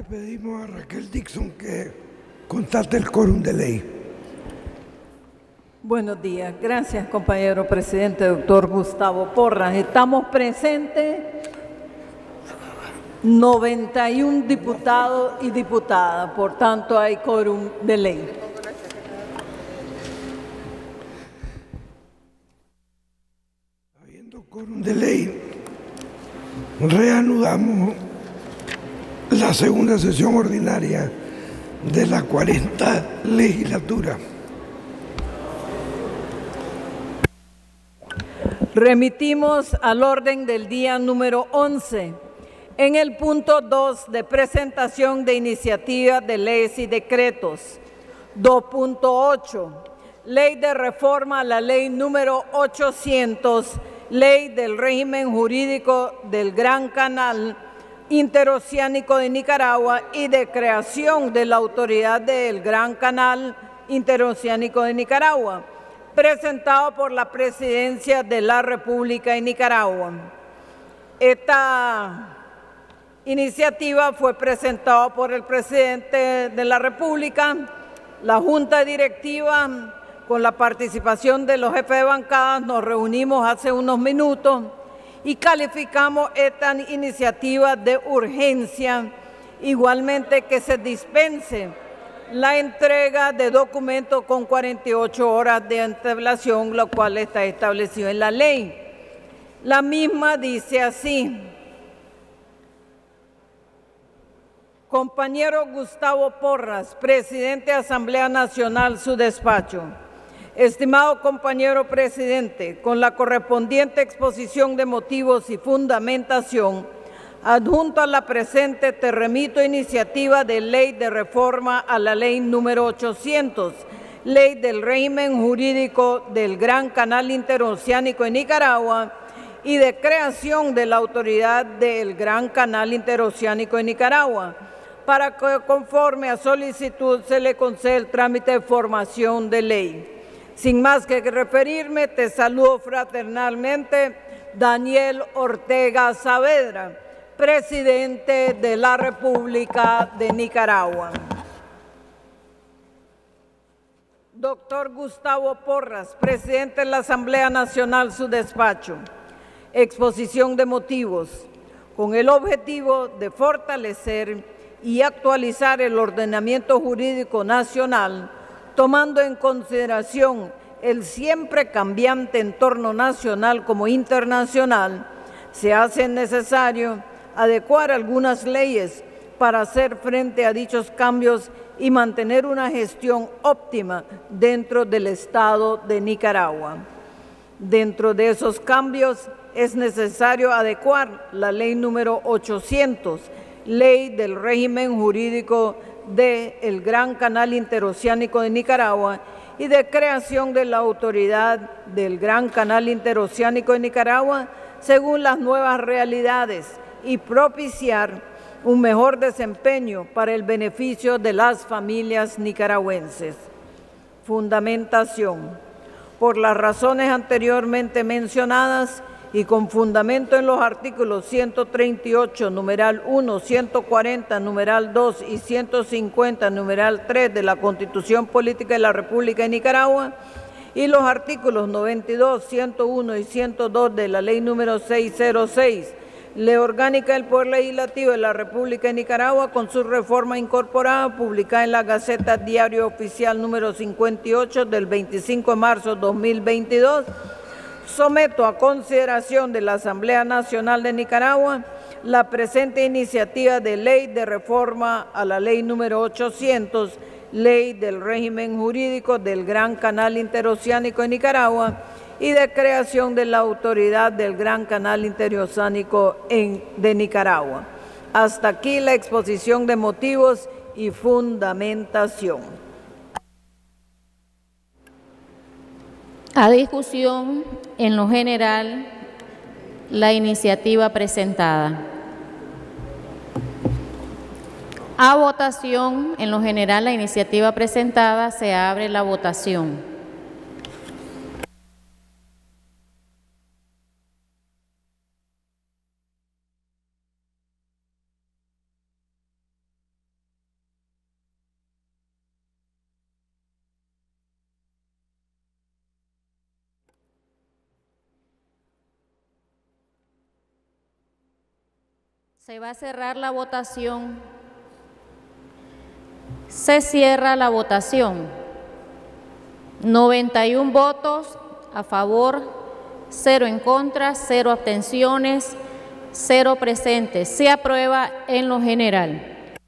Le pedimos a Raquel Dixon que constate el quórum de ley. Buenos días. Gracias, compañero presidente, doctor Gustavo Porras. Estamos presentes 91 diputados y diputadas. Por tanto, hay quórum de ley. Habiendo quórum de ley, reanudamos la segunda sesión ordinaria de la 40ª legislatura. Remitimos al orden del día número 11, en el punto 2 de presentación de iniciativas de leyes y decretos. 2.8, ley de reforma a la ley número 800, ley del régimen jurídico del Gran Canal Interoceánico de Nicaragua y de creación de la Autoridad del Gran Canal Interoceánico de Nicaragua, presentado por la Presidencia de la República de Nicaragua. Esta iniciativa fue presentada por el Presidente de la República, la Junta Directiva, con la participación de los jefes de bancadas. Nos reunimos hace unos minutos y calificamos esta iniciativa de urgencia, igualmente que se dispense la entrega de documentos con 48 horas de antelación, lo cual está establecido en la ley. La misma dice así: compañero Gustavo Porras, presidente de Asamblea Nacional, su despacho. Estimado compañero presidente, con la correspondiente exposición de motivos y fundamentación, adjunto a la presente te remito iniciativa de ley de reforma a la ley número 800, ley del régimen jurídico del Gran Canal Interoceánico de Nicaragua y de creación de la Autoridad del Gran Canal Interoceánico de Nicaragua, para que conforme a solicitud se le conceda el trámite de formación de ley. Sin más que referirme, te saludo fraternalmente, Daniel Ortega Saavedra, presidente de la República de Nicaragua. Doctor Gustavo Porras, presidente de la Asamblea Nacional, su despacho. Exposición de motivos. Con el objetivo de fortalecer y actualizar el ordenamiento jurídico nacional, tomando en consideración el siempre cambiante entorno nacional como internacional, se hace necesario adecuar algunas leyes para hacer frente a dichos cambios y mantener una gestión óptima dentro del Estado de Nicaragua. Dentro de esos cambios es necesario adecuar la ley número 800, ley del régimen jurídico del Gran Canal Interoceánico de Nicaragua y de creación de la Autoridad del Gran Canal Interoceánico de Nicaragua según las nuevas realidades y propiciar un mejor desempeño para el beneficio de las familias nicaragüenses. Fundamentación. Por las razones anteriormente mencionadas y con fundamento en los artículos 138, numeral 1, 140, numeral 2 y 150, numeral 3 de la Constitución Política de la República de Nicaragua y los artículos 92, 101 y 102 de la Ley número 606, Ley Orgánica del Poder Legislativo de la República de Nicaragua, con su reforma incorporada, publicada en la Gaceta Diario Oficial número 58 del 25 de marzo de 2022, someto a consideración de la Asamblea Nacional de Nicaragua la presente iniciativa de ley de reforma a la ley número 800, ley del régimen jurídico del Gran Canal Interoceánico de Nicaragua y de creación de la Autoridad del Gran Canal Interoceánico de Nicaragua. Hasta aquí la exposición de motivos y fundamentación. A discusión, en lo general, la iniciativa presentada. A votación, en lo general, la iniciativa presentada, se abre la votación. Se va a cerrar la votación. Se cierra la votación. 91 votos a favor, 0 en contra, 0 abstenciones, 0 presentes. Se aprueba en lo general.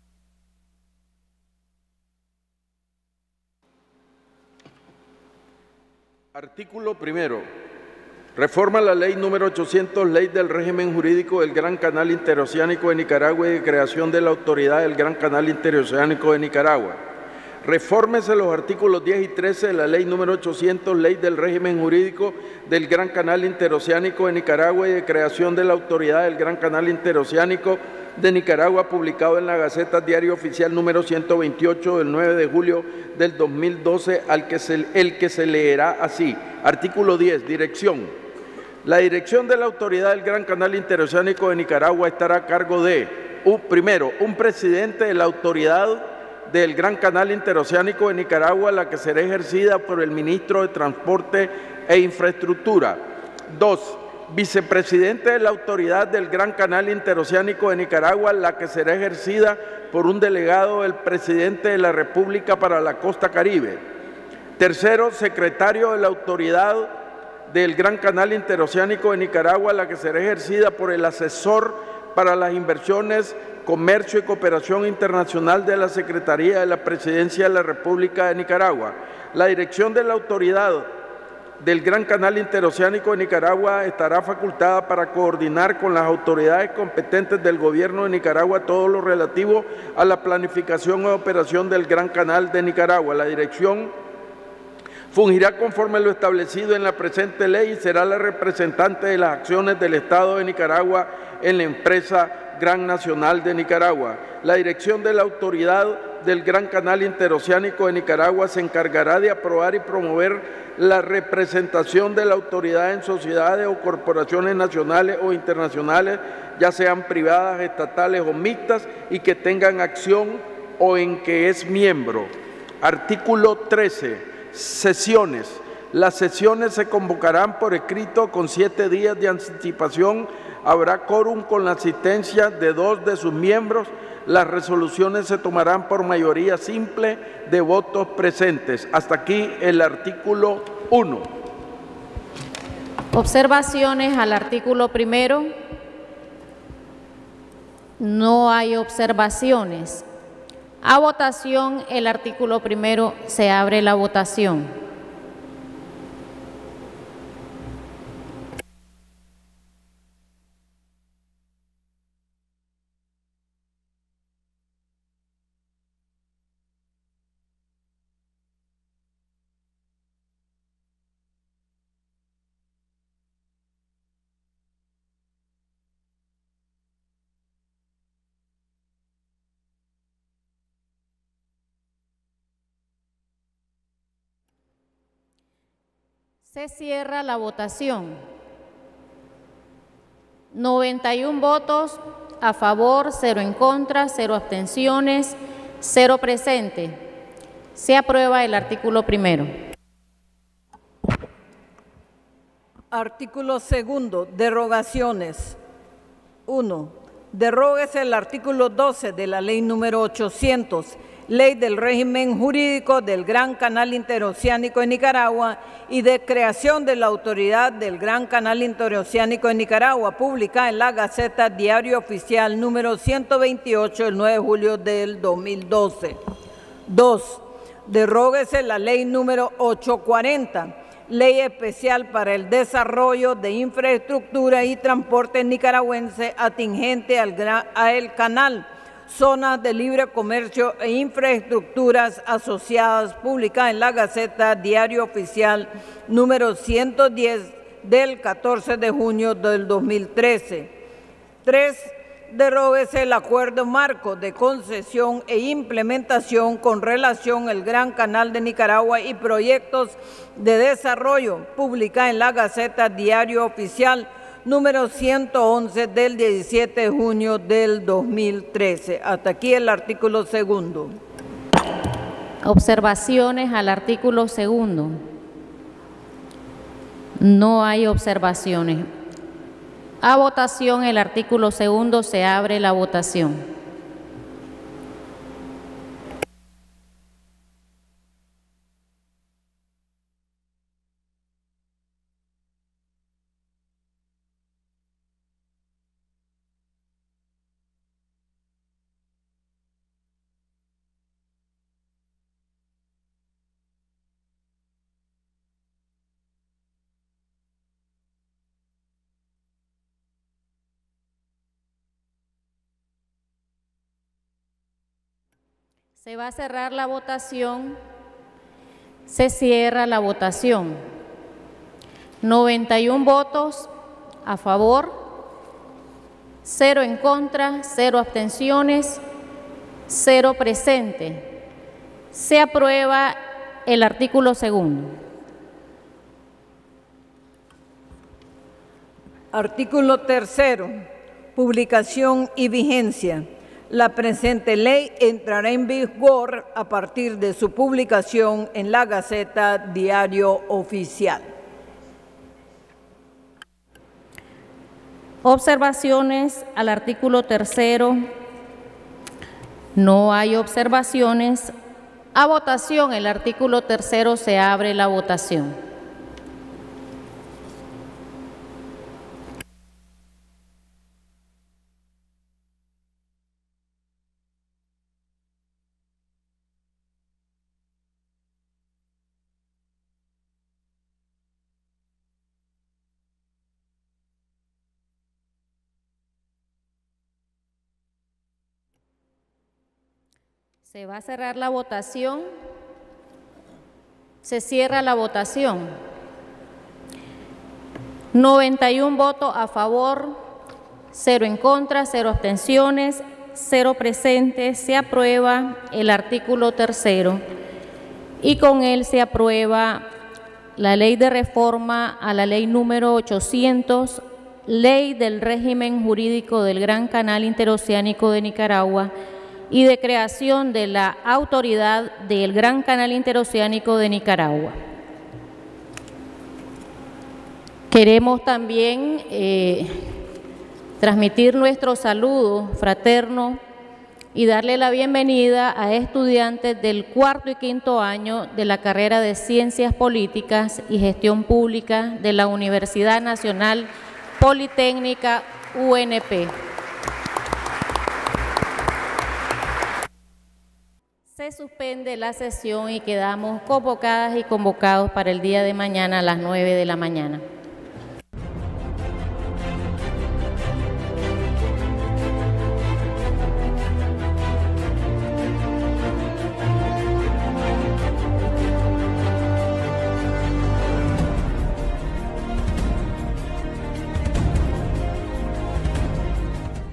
Artículo primero. Reforma la ley número 800, ley del régimen jurídico del Gran Canal Interoceánico de Nicaragua y de creación de la Autoridad del Gran Canal Interoceánico de Nicaragua. Refórmese los artículos 10 y 13 de la ley número 800, ley del régimen jurídico del Gran Canal Interoceánico de Nicaragua y de creación de la Autoridad del Gran Canal Interoceánico de Nicaragua, publicado en la Gaceta Diario Oficial número 128 del 9 de julio del 2012, el que se leerá así. Artículo 10. Dirección. La dirección de la Autoridad del Gran Canal Interoceánico de Nicaragua estará a cargo de, primero, un presidente de la Autoridad del Gran Canal Interoceánico de Nicaragua, la que será ejercida por el Ministro de Transporte e Infraestructura. 2. Vicepresidente de la Autoridad del Gran Canal Interoceánico de Nicaragua, la que será ejercida por un delegado del Presidente de la República para la Costa Caribe. Tercero, secretario de la Autoridad del Gran Canal Interoceánico de Nicaragua, la que será ejercida por el asesor para las inversiones, comercio y cooperación internacional de la Secretaría de la Presidencia de la República de Nicaragua. La dirección de la Autoridad del Gran Canal Interoceánico de Nicaragua estará facultada para coordinar con las autoridades competentes del Gobierno de Nicaragua todo lo relativo a la planificación y operación del Gran Canal de Nicaragua. La dirección fungirá conforme lo establecido en la presente ley y será la representante de las acciones del Estado de Nicaragua en la empresa Gran Nacional de Nicaragua. La dirección de la Autoridad del Gran Canal Interoceánico de Nicaragua se encargará de aprobar y promover la representación de la autoridad en sociedades o corporaciones nacionales o internacionales, ya sean privadas, estatales o mixtas, y que tengan acción o en que es miembro. Artículo 13. Sesiones. Las sesiones se convocarán por escrito con 7 días de anticipación. Habrá quórum con la asistencia de 2 de sus miembros. Las resoluciones se tomarán por mayoría simple de votos presentes. Hasta aquí el artículo 1. Observaciones al artículo primero. No hay observaciones. A votación el artículo primero. Se abre la votación. Se cierra la votación. 91 votos a favor, 0 en contra, 0 abstenciones, 0 presentes. Se aprueba el artículo primero. Artículo segundo. Derogaciones. 1. Deróguese el artículo 12 de la ley número 800, ley del régimen jurídico del Gran Canal Interoceánico de Nicaragua y de creación de la Autoridad del Gran Canal Interoceánico de Nicaragua, publicada en la Gaceta Diario Oficial número 128 del 9 de julio del 2012. 2. Deróguese la ley número 840, ley especial para el desarrollo de infraestructura y transporte nicaragüense atingente al canal, zonas de libre comercio e infraestructuras asociadas, publicada en la Gaceta Diario Oficial número 110 del 14 de junio del 2013. 3. Deróguese el acuerdo marco de concesión e implementación con relación al Gran Canal de Nicaragua y proyectos de desarrollo, publicada en la Gaceta Diario Oficial número 111 del 17 de junio del 2013. Hasta aquí el artículo segundo. Observaciones al artículo segundo. No hay observaciones. A votación el artículo 2. Se abre la votación. Se va a cerrar la votación. Se cierra la votación. 91 votos a favor, 0 en contra, 0 abstenciones, 0 presente. Se aprueba el artículo 2. Artículo 3. Publicación y vigencia. La presente ley entrará en vigor a partir de su publicación en la Gaceta Diario Oficial. Observaciones al artículo 3. No hay observaciones. A votación el artículo 3. Se abre la votación. Se va a cerrar la votación. Se cierra la votación. 91 votos a favor, 0 en contra, 0 abstenciones, 0 presentes. Se aprueba el artículo 3 y con él se aprueba la ley de reforma a la ley número 800, ley del régimen jurídico del Gran Canal Interoceánico de Nicaragua y de creación de la Autoridad del Gran Canal Interoceánico de Nicaragua. Queremos también transmitir nuestro saludo fraterno y darle la bienvenida a estudiantes del 4º y 5º año de la carrera de Ciencias Políticas y Gestión Pública de la Universidad Nacional Politécnica UNP. Se suspende la sesión y quedamos convocadas y convocados para el día de mañana a las 9 de la mañana.